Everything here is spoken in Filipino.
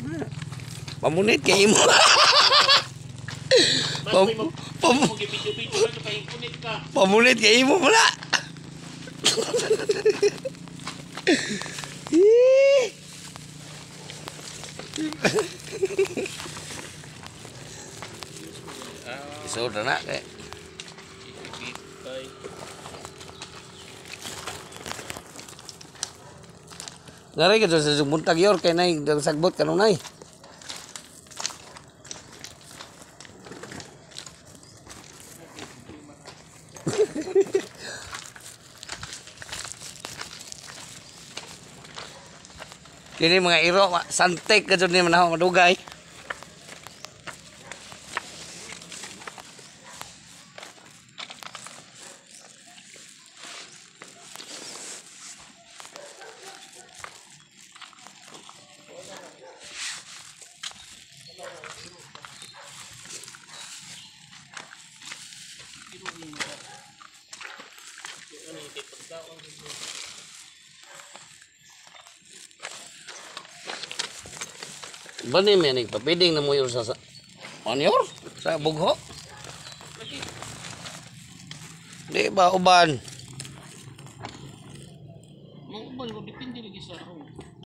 Pamunit kay imo. Pamunit kay imo pala. So na kay. Ngari ka sa buntag yor kay nay sagbot kanunay. Kini mga iro santek ka jud ni manahong madugay. Bani may nagpapiding na mo yun sa manyor? Sa bugho? Di ba uban?